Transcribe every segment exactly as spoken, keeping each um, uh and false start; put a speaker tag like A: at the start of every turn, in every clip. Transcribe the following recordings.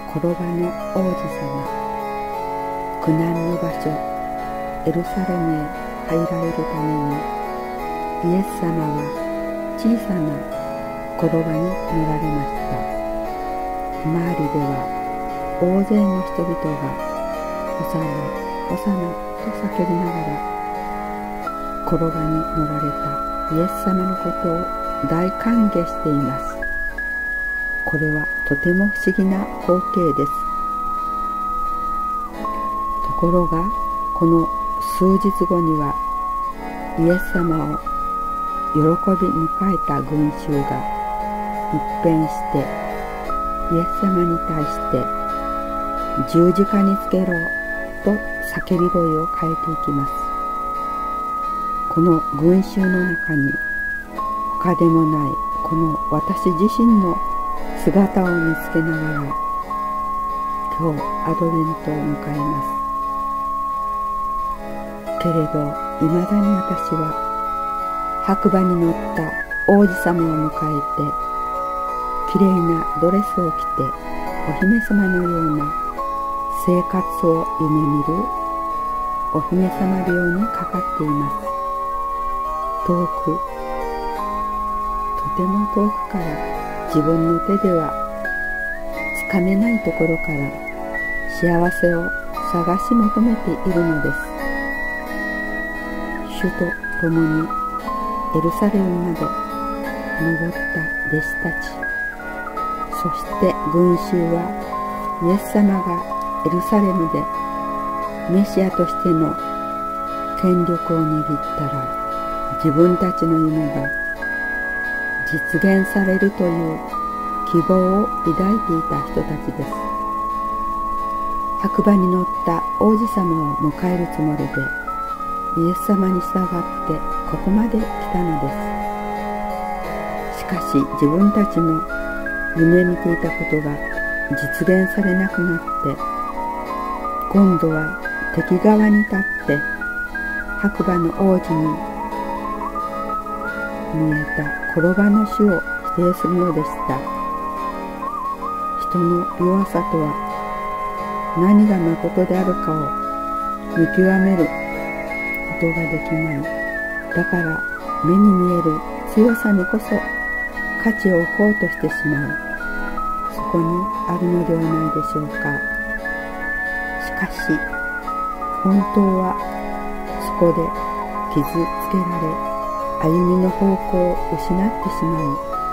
A: 転ばの王子様、苦難の場所エルサレムへ入られるために、イエス様は小さな転ばに乗られました。周りでは大勢の人々がホサナホサナと叫びながら転ばに乗られたイエス様のことを大歓迎しています。これはとても不思議な光景です。ところがこの数日後にはイエス様を喜び迎えた群衆が一変してイエス様に対して十字架につけろと叫び声を変えていきます。この群衆の中に他でもないこの私自身の姿を見つけながら今日アドベントを迎えます。けれどいまだに私は白馬に乗った王子様を迎えてきれいなドレスを着てお姫様のような生活を夢見るお姫様病にかかっています。遠くとても遠くから自分の手ではつかめないところから幸せを探し求めているのです。主と共にエルサレムまで登った弟子たち、そして群衆はイエス様がエルサレムでメシアとしての権力を握ったら自分たちの夢が実現されるという希望を抱いていた人たちです。白馬に乗った王子様を迎えるつもりでイエス様に従ってここまで来たのです。しかし自分たちの夢見ていたことが実現されなくなって今度は敵側に立って白馬の王子に見えた転ばの死を否定するのでした。人の弱さとは何が誠であるかを見極めることができない。だから目に見える強さにこそ価値を置こうとしてしまう。そこにあるのではないでしょうか。しかし本当はそこで傷つけられ歩みの方向を失ってしまい、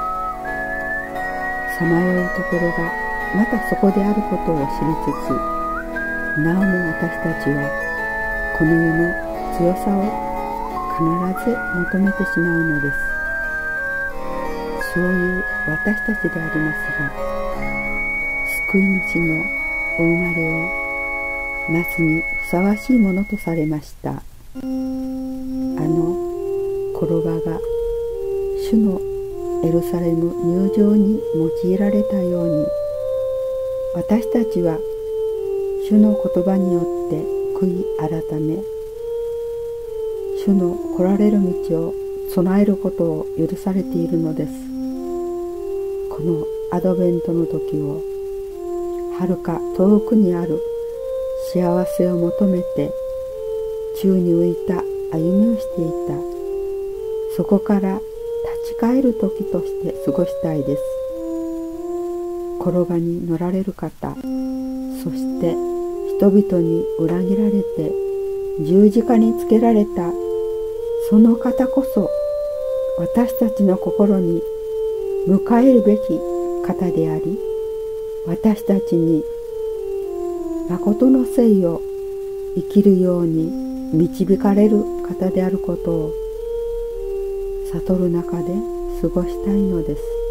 A: さまようところがまたそこであることを知りつつ、なおも私たちはこの世の強さを必ず求めてしまうのです。そういう私たちでありますが、救い主のお生まれを待つにふさわしいものとされました。あの転ばが主のエルサレム入場に用いられたように、私たちは主の言葉によって悔い改め、主の来られる道を備えることを許されているのです。このアドベントの時をはるか遠くにある幸せを求めて宙に浮いた歩みをしていた、そこから立ち返る時として過ごしたいです。転ばに乗られる方、そして人々に裏切られて十字架につけられたその方こそ私たちの心に迎えるべき方であり、私たちに誠の生を生きるように導かれる方であることを悟る中で過ごしたいのです。